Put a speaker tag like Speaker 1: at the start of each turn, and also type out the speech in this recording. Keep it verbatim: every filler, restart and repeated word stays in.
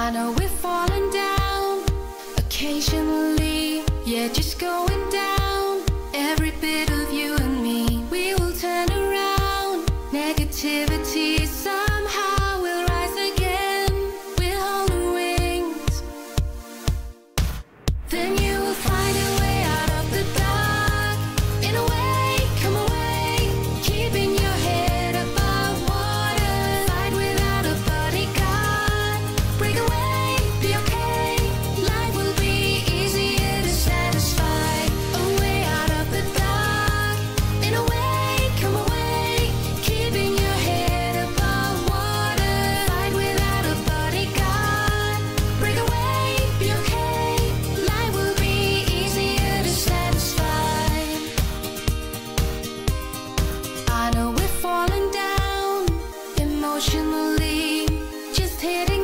Speaker 1: I know we're falling down occasionally, yeah, just going down. Every bit of you and me, we will turn around. Negativity somehow will rise again. We're holding wings. Then you will find a way out of the dark. In a way, come away, keeping your head above water. Fight without a bodyguard. Break away, be okay. Life will be easier to satisfy. A way out of the dark. In a way, come away, keeping your head above water. Fight without a bodyguard. Break away, be okay. Life will be easier to satisfy. I know we're falling down emotionally, just hit it.